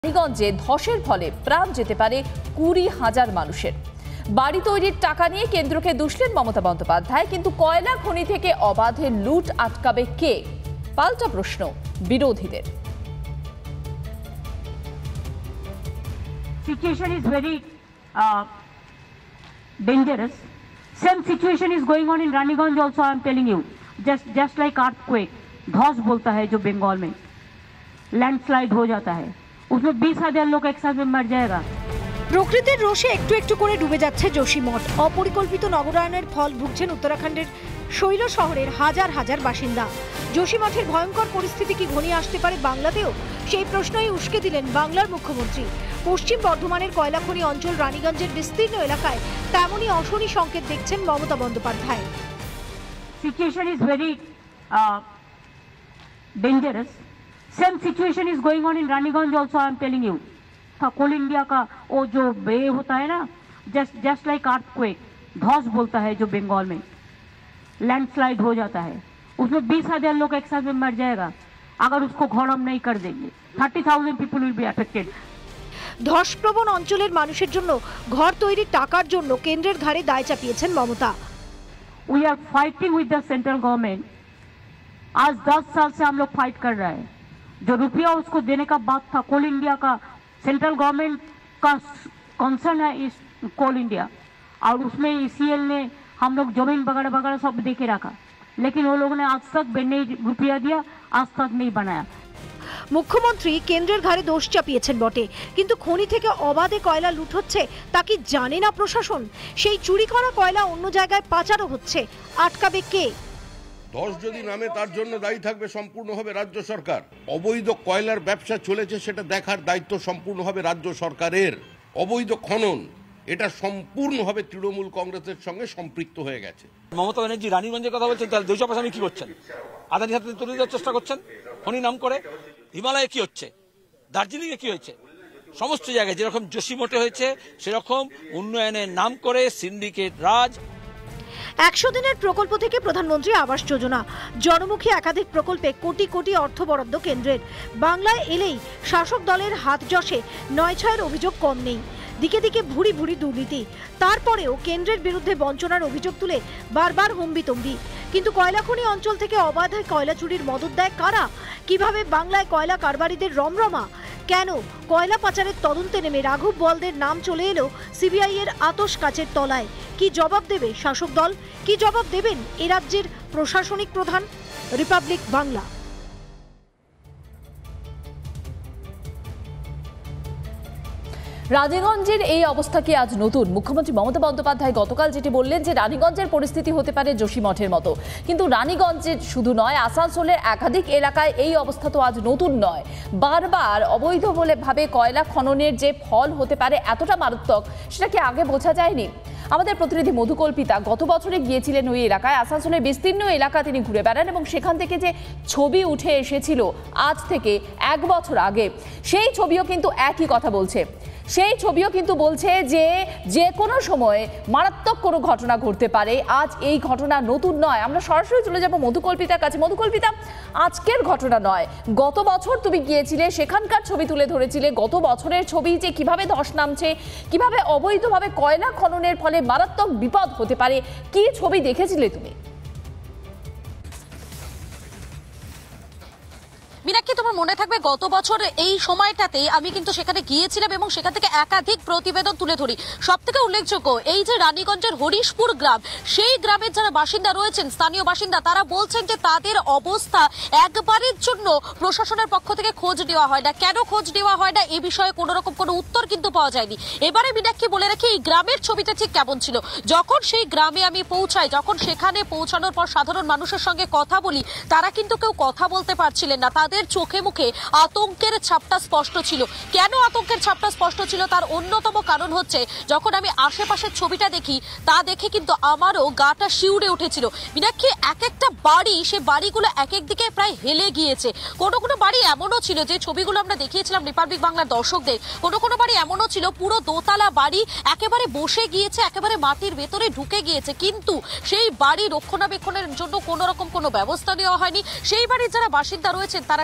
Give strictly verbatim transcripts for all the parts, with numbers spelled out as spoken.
রানীগঞ্জে ধসের ফলে প্রাণ যেতে পারে কুড়ি হাজার মানুষের। বাড়ি তৈরির টাকা নিয়ে কেন্দ্রকে দুষলেন মমতা বন্দ্যোপাধ্যায়, কিন্তু কয়লা খনি থেকে অবাধে লুট আটকাবে কে? পাল্টা প্রশ্ন বিরোধীদের। Situation is very uh, dangerous. Same situation is going on in Raniganj also. I am telling you, just just like earthquake, Dhaus बोलता है जो बंगाल में लैंडस्लाइड हो जाता है, उसमें बीस हजार लोग एक साथ में मर जाएगा। প্রকৃতির রোষে একটু একটু করে ডুবে যাচ্ছে যোশীমঠ। অপরিকল্পিত নগরায়নের ফল ভুগছেন উত্তরাখণ্ডের শৈল শহরের হাজার হাজার বাসিন্দা। যোশীমঠের ভয়ঙ্কর পরিস্থিতি কি ঘনিয়ে আসতে পারে বাংলাতেও? সেই প্রশ্নই উস্কে দিলেন বাংলার মুখ্যমন্ত্রী। পশ্চিম বর্ধমানের কয়লাখনি অঞ্চল রানীগঞ্জের বিস্তীর্ণ এলাকায় তেমনই অশনি সংকেত দেখছেন Mamata Bandyopadhyay. Situation is very uh, dangerous. Same situation is going on in Raniganj also. I am telling you, coal India का वो जो बे होता है ना, जस्ट जस्ट लाइक अर्थक्वेक, धौस बोलता है जो बंगाल में लैंडस्लाइड हो जाता है, उसमें बीस हजार लोग एक साथ में मर जाएगा अगर उसको घर हम नहीं कर देंगे। Thirty thousand people will be affected. ধসপ্রবণ অঞ্চলের মানুষের জন্য ঘর তৈরির টাকার জন্য কেন্দ্রের ঘাড়ে দায় চাপিয়েছেন Mamata. We are fighting with the central government. आज दस साल से हम लोग फाइट कर रहे हैं। जो रुपया उसको देने का बात था, कोल इंडिया का सेंट्रल गवर्नमेंट का कंसर्न है इस कोल इंडिया, और उसमें ईसीएल ने हम लोग जमीन वगैरह वगैरह सब दे के रखा, लेकिन वो लोगों ने आज तक नहीं रुपया दिया, आज तक नहीं बनाया। মুখ্যমন্ত্রী কেন্দ্রের ঘাড়ে দোষ চাপিয়েছেন বটে, কিন্তু খনি থেকে অবাধে কয়লা লুট হচ্ছে তা কি জানে না প্রশাসন? সেই চুরি করা কয়লা অন্য জায়গায় পাচারও হচ্ছে, আটকাবে কে? ধস যদি নামে তার জন্য দায়ী থাকবে সম্পূর্ণভাবে রাজ্য সরকার। অবৈধ কয়লার ব্যবসা চলেছে সেটা দেখার দায়িত্ব সম্পূর্ণভাবে রাজ্য সরকারের। অবৈধ খনন এটা সম্পূর্ণভাবে তৃণমূল কংগ্রেসের সঙ্গে সম্পৃক্ত হয়ে গেছে। মমতা ব্যানার্জি রানীগঞ্জের কথা বলছেন, তাহলে দুইশো পাশামি কি করছেন? আদানির হাতে তুলে দেওয়ার চেষ্টা করছেন খনি নাম করে। হিমালয়ে কি হচ্ছে, দার্জিলিং এ কি হয়েছে, সমস্ত জায়গায় যেরকম যোশীমঠে হয়েছে সেরকম উন্নয়নের নাম করে সিন্ডিকেট রাজ। একশো দিনের প্রকল্প থেকে প্রধানমন্ত্রী আবাস যোজনা, জনমুখী একাধিক প্রকল্পে কোটি কোটি অর্থ বরাদ্দ কেন্দ্রের। বাংলায় এলেই শাসক দলের হাত যশে নয় ছয়ের অভিযোগ কম নেই। দিকে দিকে ভুরি ভুরি দুর্নীতি, তারপরেও কেন্দ্রের বিরুদ্ধে বঞ্চনার অভিযোগ তুলে বারবার হম্বিতম্বি। কিন্তু কয়লাখনি অঞ্চল থেকে অবাধে কয়লা চুরির মদত দেয় কারা? কিভাবে বাংলায় কয়লা কারবারিদের রমরমা? কেন কয়লা পাচারের তদন্তে নেমে রাঘব বোয়ালদের নাম চলে এলো সিবিআই এর আতশ কাচের তলায়? কি জবাব দেবে শাসক দল? কি জবাব দেবেন এ রাজ্যের প্রশাসনিক প্রধান? রিপাবলিক বাংলা। রানীগঞ্জের এই অবস্থা কি আজ নতুন? মুখ্যমন্ত্রী মমতা বন্দ্যোপাধ্যায় গতকাল যেটি বললেন যে রানীগঞ্জের পরিস্থিতি হতে পারে যোশীমঠের মতো, কিন্তু রানীগঞ্জের শুধু নয়, আসানসোলের একাধিক এলাকায় এই অবস্থা তো আজ নতুন নয়। বারবার অবৈধ বলে ভাবে কয়লা খননের যে ফল হতে পারে এতটা মারাত্মক, সেটা কি আগে বোঝা যায়নি? আমাদের প্রতিনিধি মধুকল্পিতা গত বছরে গিয়েছিলেন ওই এলাকায়। আসানসোলের বিস্তীর্ণ এলাকা তিনি ঘুরে বেড়ান এবং সেখান থেকে যে ছবি উঠে এসেছিল আজ থেকে এক বছর আগে, সেই ছবিও কিন্তু একই কথা বলছে। সেই ছবিও কিন্তু বলছে যে যে কোনো সময় মারাত্মক কোনো ঘটনা ঘটতে পারে। আজ এই ঘটনা নতুন নয়। আমরা সরাসরি চলে যাব মধুকল্পিতার কাছে। মধুকল্পিতা, আজকের ঘটনা নয়, গত বছর তুমি গিয়েছিলে, সেখানকার ছবি তুলে ধরেছিলে। গত বছরের ছবি যে কিভাবে ধস নামছে, কিভাবে অবৈধভাবে কয়লা খননের ফলে মারাত্মক বিপদ হতে পারে, কি ছবি দেখেছিলে তুমি? মীনাক্ষী, তোমার মনে থাকবে গত বছর এই সময়টাতেই আমি কিন্তু সেখানে গিয়েছিলাম এবং সেখান থেকে একাধিক প্রতিবেদন তুলে ধরি। সব থেকে উল্লেখযোগ্য এই যে রানীগঞ্জের হরিশপুর গ্রাম, সেই গ্রামের যারা বাসিন্দা রয়েছেন, স্থানীয় বাসিন্দা, তারা বলছেন যে তাদের অবস্থা একবারের জন্য প্রশাসনের পক্ষ থেকে খোঁজ নেওয়া হয় না। কেন খোঁজ নেওয়া হয় না এ বিষয়ে কোনো রকম কোনো উত্তর কিন্তু পাওয়া যায়নি। এবারে মীনাক্ষী বলে রাখি, এই গ্রামের ছবিটা ঠিক কেমন ছিল। যখন সেই গ্রামে আমি পৌঁছাই, যখন সেখানে পৌঁছানোর পর সাধারণ মানুষের সঙ্গে কথা বলি, তারা কিন্তু কেউ কথা বলতে পারছিলেন না। তাদের চোখে মুখে আতঙ্কের ছাপটা স্পষ্ট ছিল। কেন আতঙ্কের ছাপটা স্পষ্ট ছিল তার অন্যতম কারণ হচ্ছে, যখন আমি আশেপাশের ছবিটা দেখি তা দেখে কিন্তু আমারও গাটা শিউরে উঠেছিল। মীনাক্ষী, এক একটা বাড়ি, সে বাড়িগুলো এক এক দিকে প্রায় হেলে গিয়েছে। কোনো কোনো বাড়ি এমনও ছিল, যে ছবিগুলো আমরা দেখিয়েছিলাম রিপাবলিক বাংলার দর্শকদের, কোনো কোনো বাড়ি এমনও ছিল পুরো দোতলা বাড়ি একেবারে বসে গিয়েছে, একেবারে মাটির ভেতরে ঢুকে গিয়েছে, কিন্তু সেই বাড়ি রক্ষণাবেক্ষণের জন্য কোনো রকম কোনো ব্যবস্থা নেওয়া হয়নি। সেই বাড়ির যারা বাসিন্দা রয়েছেন তারা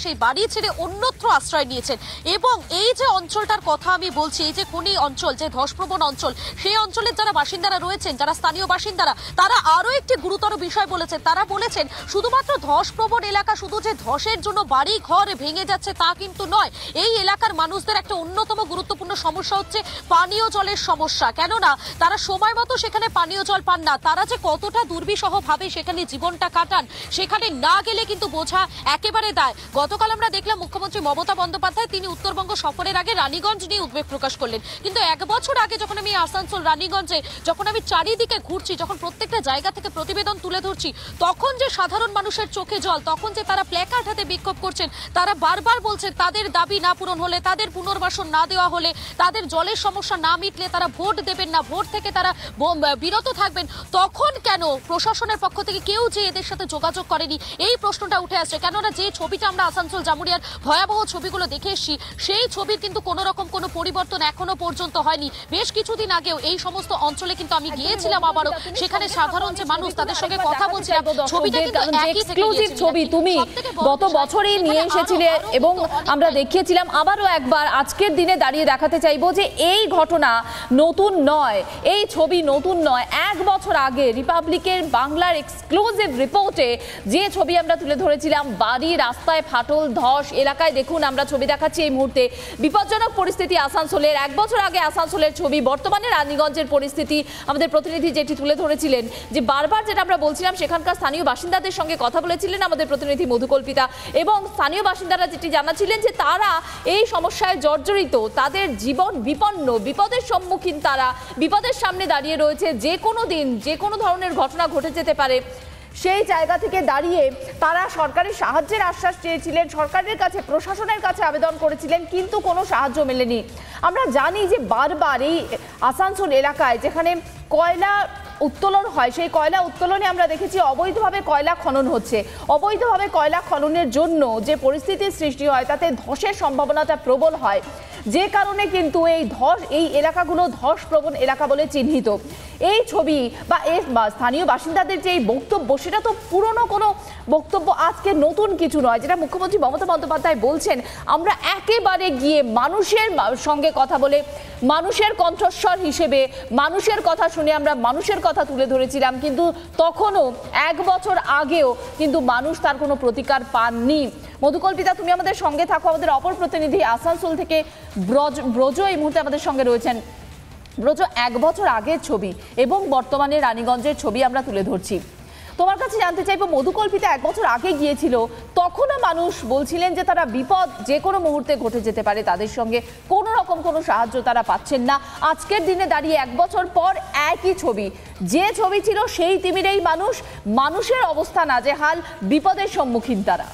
সেই বাড়ি ছেড়ে অন্যত্র আশ্রয় নিয়েছেন। এবং এই যে অঞ্চলটার কথা আমি বলছি, এই যে খনি অঞ্চল, যে ধসপ্রবণ অঞ্চল, সেই অঞ্চলের যারা বাসিন্দারা রয়েছেন, যারা স্থানীয় বাসিন্দারা, তারা আরো একটি গুরুতর বিষয় বলেছেন। তারা বলেছেন শুধুমাত্র ধসপ্রবণ এলাকা, শুধু যে ধসের জন্য বাড়ি ঘর ভেঙে যাচ্ছে তা কিন্তু নয়, এই এলাকার মানুষদের একটা অন্যতম গুরুত্বপূর্ণ সমস্যা হচ্ছে পানীয় জলের সমস্যা। কেননা তারা সময় মতো সেখানে পানীয় জল পান না। তারা যে কতটা দুর্বিষহ ভাবে সেখানে জীবনটা কাটান, সেখানে না গেলে কিন্তু বোঝা একেবারে দায়। গতকাল আমরা দেখলাম মুখ্যমন্ত্রী মমতা বন্দ্যোপাধ্যায় তিনি উত্তরবঙ্গ সফরের আগে রানীগঞ্জ নিয়ে উদ্বেগ প্রকাশ করলেন। কিন্তু এক বছর আগে যখন আমি আসানসোল রানীগঞ্জে যখন আমি চারিদিকে ঘুরছি, যখন প্রত্যেকটা জায়গা থেকে প্রতিবেদন তুলে ধরছি, তখন যে সাধারণ মানুষের চোখে জল, তখন যে তারা প্ল্যাকার্ড হাতে বিক্ষোভ করছেন, তারা বারবার বলছেন তাদের দাবি না পূরণ হলে, তাদের পুনর্বাসন না দেওয়া হলে, তাদের জলের সমস্যা না মিটলে তারা ভোট দেবেন না, ভোট থেকে তারা বিরত থাকবেন। তখন কেন প্রশাসনের পক্ষ থেকে কেউ যে এদের সাথে যোগাযোগ করেনি, এই প্রশ্নটা উঠে আসছে। কেননা যে ছবিটা আমরা আসানসোল জামুরিয়ার ভয়াবহ ছবিগুলো দেখে এসেছি, সেই ছবির কিন্তু কোনো রকম কোনো পরিবর্তন এখনো পর্যন্ত হয়নি। বেশ কিছুদিন আগেও এই সমস্ত অঞ্চলে কিন্তু আমি গিয়েছিলাম, আবারও সেখানে সাধারণ যে মানুষ তাদের সঙ্গে কথা বলছিলাম, ছবিটা কিন্তু একই থেকে গিয়েছিল। ছবি তুমি গত বছরই নিয়ে এসেছিলে এবং আমরা দেখিয়েছিলাম। আবারও একবার আজকের দিনে দাঁড়িয়ে দেখাতে চাইবো যে এই ঘটনা নতুন নয়, এই ছবি নতুন নয়। এক বছর আগে রিপাবলিকের বাংলার এক্সক্লুসিভ রিপোর্টে যে ছবি আমরা তুলে ধরেছিলাম, বাড়ি রাস্তায় ফাটল, ধস, এলাকায় দেখুন আমরা ছবি দেখাচ্ছি এই মুহূর্তে বিপজ্জনক পরিস্থিতি আসানসোলের। এক বছর আগে আসানসোলের ছবি, বর্তমানে রানীগঞ্জের পরিস্থিতি আমাদের প্রতিনিধি যেটি তুলে ধরেছিলেন, যে বারবার যেটা আমরা বলছিলাম, সেখানকার স্থানীয় বাসিন্দাদের সঙ্গে কথা বলেছিলেন আমাদের প্রতিনিধি মধুকল্পিতা, এবং স্থানীয় বাসিন্দারা যেটি জানাচ্ছিলেন যে তারা এই সমস্যায় জর্জরিত, তাদের জীবন বিপন্ন, বিপদের সম্মুখীন, তারা বিপদের সামনে দাঁড়িয়ে রয়েছে। যে কোনো দিন যে কোনো ধরনের ঘটনা ঘটে যেতে পারে। সেই জায়গা থেকে দাঁড়িয়ে তারা সরকারের সাহায্যের আশ্বাস চেয়েছিলেন, সরকারের কাছে, প্রশাসনের কাছে আবেদন করেছিলেন, কিন্তু কোনো সাহায্য মেলেনি। আমরা জানি যে বারবার এই আসানসোল এলাকায় যেখানে কয়লা উত্তোলন হয়, সেই কয়লা উত্তোলনে আমরা দেখেছি অবৈধভাবে কয়লা খনন হচ্ছে। অবৈধভাবে কয়লা খননের জন্য যে পরিস্থিতির সৃষ্টি হয়, তাতে ধসের সম্ভাবনাটা প্রবল হয়, যে কারণে কিন্তু এই ধস, এই এলাকাগুলো ধসপ্রবণ এলাকা বলে চিহ্নিত। এই ছবি বা এই স্থানীয় বাসিন্দাদের যে এই বক্তব্য, সেটা তো পুরনো কোনো বক্তব্য, আজকে নতুন কিছু নয়। যেটা মুখ্যমন্ত্রী মমতা বন্দ্যোপাধ্যায় বলছেন, আমরা একেবারে গিয়ে মানুষের সঙ্গে কথা বলে, মানুষের কণ্ঠস্বর হিসেবে মানুষের কথা শুনে আমরা মানুষের কথা তুলে ধরেছিলাম, কিন্তু তখনও এক বছর আগেও কিন্তু মানুষ তার কোনো প্রতিকার পাননি। মধুকল্পিতা, তুমি আমাদের সঙ্গে থাকো। আমাদের অপর প্রতিনিধি আসানসোল থেকে ব্রজ ব্রজ এই মুহূর্তে আমাদের সঙ্গে রয়েছেন। ব্রজ, এক বছর আগের ছবি এবং বর্তমানে রানীগঞ্জের ছবি আমরা তুলে ধরছি। তোমার কাছে জানতে চাইবো, মধুকল্পিতা এক বছর আগে গিয়েছিল, তখনও মানুষ বলছিলেন যে তারা বিপদ যে কোনো মুহূর্তে ঘটে যেতে পারে, তাদের সঙ্গে কোনো রকম কোনো সাহায্য তারা পাচ্ছেন না। আজকের দিনে দাঁড়িয়ে এক বছর পর একই ছবি, যে ছবি ছিল সেই তিমিরেই মানুষ, মানুষের অবস্থা নাজেহাল, বিপদের সম্মুখীন তারা।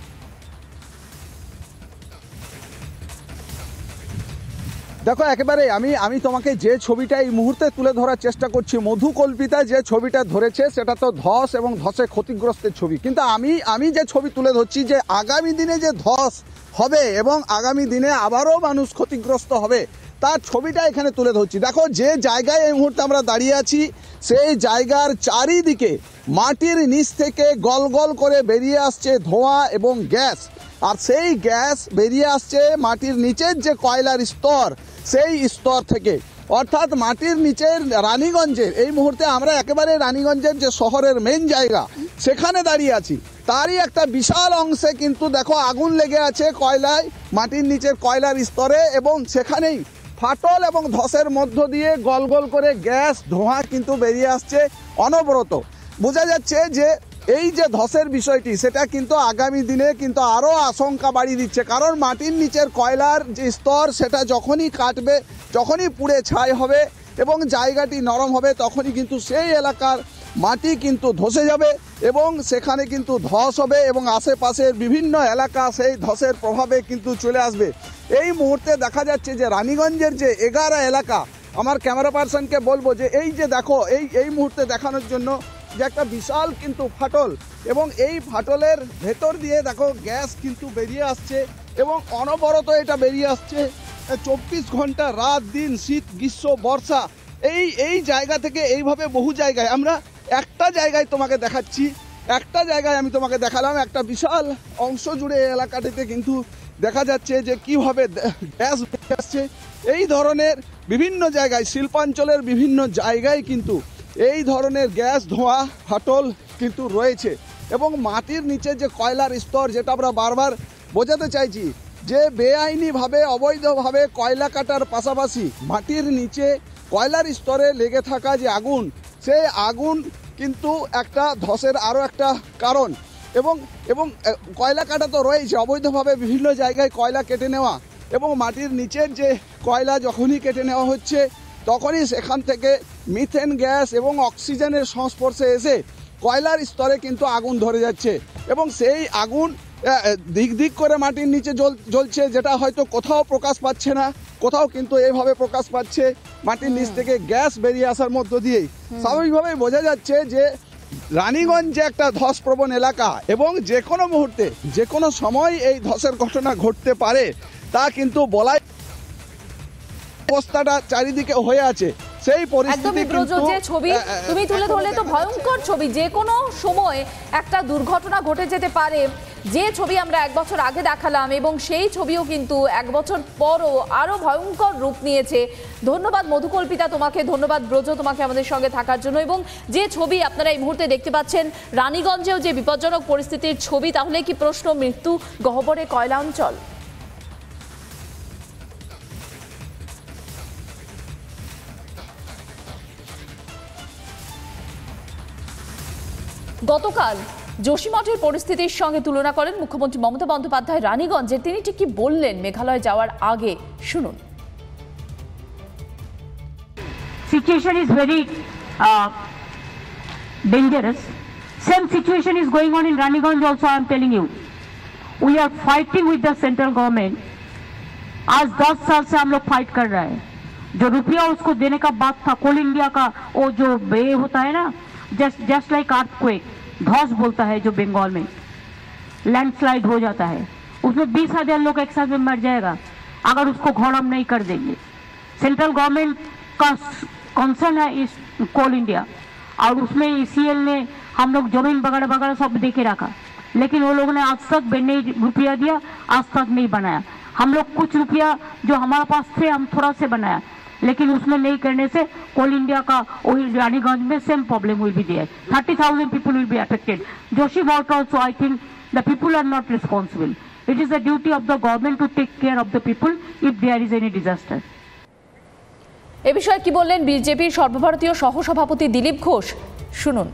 দেখো, একেবারে আমি আমি তোমাকে যে ছবিটা এই মুহূর্তে তুলে ধরার চেষ্টা করছি, মধুকল্পিতা যে ছবিটা ধরেছে সেটা তো ধস এবং ধসে ক্ষতিগ্রস্তের ছবি, কিন্তু আমি আমি যে ছবি তুলে ধরছি যে আগামী দিনে যে ধস হবে এবং আগামী দিনে আবারও মানুষ ক্ষতিগ্রস্ত হবে, তার ছবিটা এখানে তুলে ধরছি। দেখো, যে জায়গায় এই মুহূর্তে আমরা দাঁড়িয়ে আছি, সেই জায়গার চারিদিকে মাটির নিচ থেকে গল গল করে বেরিয়ে আসছে ধোঁয়া এবং গ্যাস, আর সেই গ্যাস বেরিয়ে আসছে মাটির নিচের যে কয়লার স্তর, সেই স্তর থেকে। অর্থাৎ মাটির নিচের রানীগঞ্জের, এই মুহূর্তে আমরা একেবারে রানীগঞ্জের যে শহরের মেন জায়গা, সেখানে দাঁড়িয়ে আছি। তারই একটা বিশাল অংশে কিন্তু দেখো আগুন লেগে আছে কয়লায়, মাটির নিচের কয়লার স্তরে, এবং সেখানেই ফাটল এবং ধসের মধ্য দিয়ে গল গল করে গ্যাস, ধোঁয়া কিন্তু বেরিয়ে আসছে অনবরত। বোঝা যাচ্ছে যে এই যে ধসের বিষয়টি, সেটা কিন্তু আগামী দিনে কিন্তু আরও আশঙ্কা বাড়িয়ে দিচ্ছে, কারণ মাটির নিচের কয়লার যে স্তর, সেটা যখনই কাটবে, যখনই পুড়ে ছাই হবে এবং জায়গাটি নরম হবে, তখনই কিন্তু সেই এলাকার মাটি কিন্তু ধসে যাবে এবং সেখানে কিন্তু ধস হবে এবং আশেপাশের বিভিন্ন এলাকা সেই ধসের প্রভাবে কিন্তু চলে আসবে। এই মুহূর্তে দেখা যাচ্ছে যে রানীগঞ্জের যে এগারো এলাকা, আমার ক্যামেরা পার্সনকে বলবো যে এই যে দেখো, এই এই মুহূর্তে দেখানোর জন্য যে একটা বিশাল কিন্তু ফাটল, এবং এই ফাটলের ভেতর দিয়ে দেখো গ্যাস কিন্তু বেরিয়ে আসছে এবং অনবরত এটা বেরিয়ে আসছে চব্বিশ ঘন্টা, রাত দিন, শীত গ্রীষ্ম বর্ষা। এই এই জায়গা থেকে এইভাবে বহু জায়গায়, আমরা একটা জায়গায় তোমাকে দেখাচ্ছি একটা জায়গায় আমি তোমাকে দেখালাম, একটা বিশাল অংশ জুড়ে এই এলাকাটিতে কিন্তু দেখা যাচ্ছে যে কীভাবে গ্যাস আসছে। এই ধরনের বিভিন্ন জায়গায়, শিল্পাঞ্চলের বিভিন্ন জায়গায় কিন্তু এই ধরনের গ্যাস ধোঁয়া ফাটল কিন্তু রয়েছে। এবং মাটির নিচে যে কয়লার স্তর, যেটা আমরা বারবার বোঝাতে চাইছি, যে বেআইনিভাবে অবৈধভাবে কয়লা কাটার পাশাপাশি মাটির নিচে কয়লার স্তরে লেগে থাকা যে আগুন, সেই আগুন কিন্তু একটা ধসের আরও একটা কারণ। এবং এবং কয়লা কাটা তো রয়েছে, অবৈধভাবে বিভিন্ন জায়গায় কয়লা কেটে নেওয়া, এবং মাটির নিচের যে কয়লা যখনই কেটে নেওয়া হচ্ছে তখনই সেখান থেকে মিথেন গ্যাস এবং অক্সিজেনের সংস্পর্শে এসে কয়লার স্তরে কিন্তু আগুন ধরে যাচ্ছে। এবং সেই আগুন দিক দিক করে মাটির নিচে জ্বল জ্বলছে যেটা হয়তো কোথাও প্রকাশ পাচ্ছে না, কোথাও কিন্তু এইভাবে প্রকাশ পাচ্ছে মাটির নিচ থেকে গ্যাস বেরিয়ে আসার মধ্য দিয়েই। স্বাভাবিকভাবেই বোঝা যাচ্ছে যে রানীগঞ্জ যে একটা ধসপ্রবণ এলাকা, এবং যে কোনো মুহূর্তে যে কোনো সময় এই ধসের ঘটনা ঘটতে পারে, তা কিন্তু বলাই অবস্থাটা চারিদিকে হয়ে আছে। সেই পরিস্থিতি কিন্তু যে ছবি তুমি তুলে ধরলে তো ভয়ঙ্কর ছবি, যে কোনো সময় একটা দুর্ঘটনা ঘটে যেতে পারে, যে ছবি আমরা এক বছর আগে দেখালাম, এবং সেই ছবিও কিন্তু এক বছর পরও আরো ভয়ঙ্কর রূপ নিয়েছে। ধন্যবাদ মধুকল্পিতা তোমাকে, ধন্যবাদ ব্রজ তোমাকে আমাদের সঙ্গে থাকার জন্য। এবং যে ছবি আপনারা এই মুহূর্তে দেখতে পাচ্ছেন, রানীগঞ্জেও যে বিপজ্জনক পরিস্থিতির ছবি, তাহলে কি প্রশ্ন, মৃত্যু গহ্বরে কয়লা অঞ্চল? গতকাল যোশীমঠের পরিস্থিতির সঙ্গে তুলনা করেন মুখ্যমন্ত্রী মমতা বন্দ্যোপাধ্যায় রানীগঞ্জে। তিনি ঠিক কি বললেন মেঘালয় যাওয়ার আগে, শুনুন। Situation is very uh, dangerous. Same situation is going on in Raniganj also, I am telling you. We are fighting with the central government. आज दस साल से हम लोग फाइट कर रहे हैं। जो रुपया उसको देने का बात था, कोल इंडिया का वो जो बे होता है ना, जस्ट जस्ट लाइक अर्थक्वेक, धौस बोलता है जो बंगाल में लैंडस्लाइड हो जाता है, उसमें बीस हजार लोग एक साथ में मर जाएगा अगर उसको घर हम नहीं कर देंगे। सेंट्रल गवर्नमेंट का कंसर्न है इस कोल इंडिया, और उसमें ईसीएल ने हम लोग जमीन वगैरह वगैरह सब देके रखा, लेकिन वो लोगों ने आज तक नहीं रुपया दिया, आज तक नहीं बनाया। हम लोग कुछ रुपया जो हमारे पास थे हम थोड़ा से बनाया, लेकिन उसमें नहीं करने से कोल इंडिया का वही रानीगंज में same problem will be there. Thirty thousand people will be affected. Joshimath also I think the people are not responsible. It is the duty of the government to take care of the people if there is any disaster. এ বিষয়ে কি বললেন বিজেপির সর্বভারতীয় সহসভাপতি দিলীপ ঘোষ, শুনুন।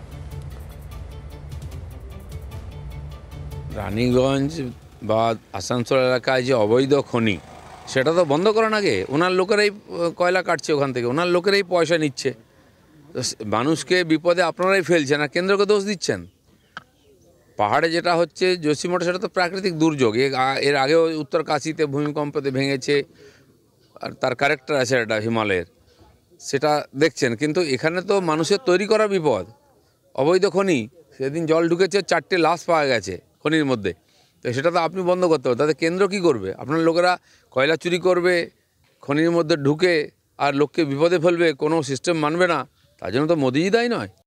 রানীগঞ্জ বা আসানসোল এলাকায় যে অবৈধ খনি, সেটা তো বন্ধ করার আগে ওনার লোকেরাই কয়লা কাটছে, ওখান থেকে ওনার লোকেরাই পয়সা নিচ্ছে। মানুষকে বিপদে আপনারাই ফেলছেন আর কেন্দ্রকে দোষ দিচ্ছেন। পাহাড়ে যেটা হচ্ছে যোশীমঠ, সেটা তো প্রাকৃতিক দুর্যোগ। এর আগেও উত্তর কাশীতে ভূমিকম্পতে ভেঙেছে, আর তার ক্যারেক্টার আছে এটা হিমালয়ের, সেটা দেখছেন। কিন্তু এখানে তো মানুষের তৈরি করা বিপদ, অবৈধ খনি। সেদিন জল ঢুকেছে, চারটে লাশ পাওয়া গেছে খনির মধ্যে। তো সেটা তো আপনি বন্ধ করতে হবে। তাতে কেন্দ্র কি করবে? আপনার লোকেরা কয়লা চুরি করবে, খনির মধ্যে ঢুকে আর লোককে বিপদে ফেলবে, কোনো সিস্টেম মানবে না, তার জন্য তো মোদিজি দায়ী নয়।